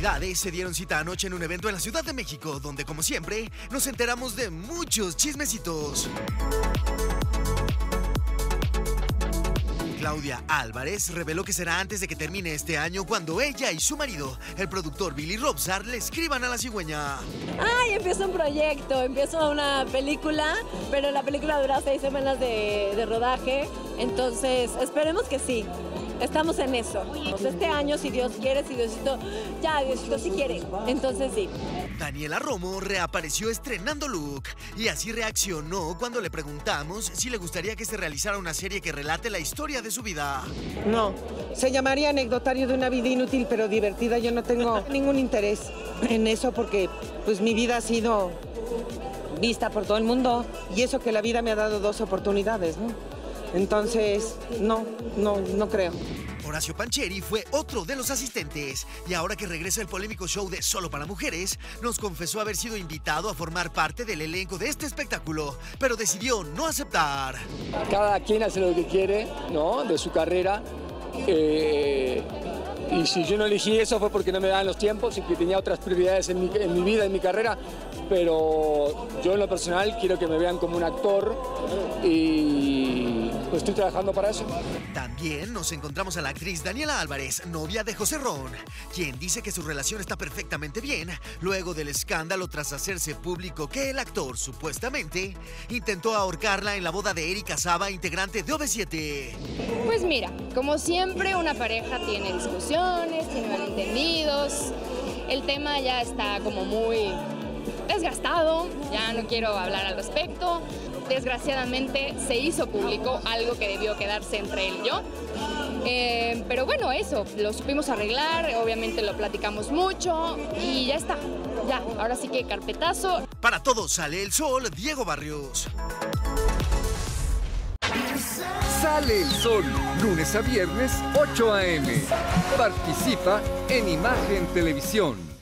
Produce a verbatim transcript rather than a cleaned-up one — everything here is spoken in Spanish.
celebridades se dieron cita anoche en un evento en la Ciudad de México, donde, como siempre, nos enteramos de muchos chismecitos. Claudia Álvarez reveló que será antes de que termine este año cuando ella y su marido, el productor Billy Robsar, le escriban a la cigüeña. Ay, empieza un proyecto, empieza una película, pero la película dura seis semanas de, de rodaje, entonces esperemos que sí. Estamos en eso. Este año, si Dios quiere, si Diosito, ya Diosito sí quiere, entonces sí. Daniela Romo reapareció estrenando look y así reaccionó cuando le preguntamos si le gustaría que se realizara una serie que relate la historia de su vida. No, se llamaría Anecdotario de una vida inútil pero divertida. Yo no tengo ningún interés en eso porque pues mi vida ha sido vista por todo el mundo y eso que la vida me ha dado dos oportunidades, ¿no? Entonces, no, no, no creo. Horacio Pancheri fue otro de los asistentes y ahora que regresa el polémico show de Solo para Mujeres, nos confesó haber sido invitado a formar parte del elenco de este espectáculo, pero decidió no aceptar. Cada quien hace lo que quiere, ¿no? De su carrera. Eh, y si yo no elegí eso fue porque no me daban los tiempos y que tenía otras prioridades en mi, en mi vida, en mi carrera. Pero yo en lo personal quiero que me vean como un actor y pues estoy trabajando para eso. También nos encontramos a la actriz Daniela Álvarez, novia de José Ron, quien dice que su relación está perfectamente bien luego del escándalo tras hacerse público que el actor supuestamente intentó ahorcarla en la boda de Erika Saba, integrante de O V siete. Pues mira, como siempre una pareja tiene discusiones, tiene malentendidos, el tema ya está como muy desgastado, ya no quiero hablar al respecto. Desgraciadamente se hizo público algo que debió quedarse entre él y yo. Eh, pero bueno, eso, lo supimos arreglar, obviamente lo platicamos mucho y ya está. Ya, ahora sí que carpetazo. Para todos sale el sol, Diego Barrios. Sale el sol, lunes a viernes, ocho a eme Participa en Imagen Televisión.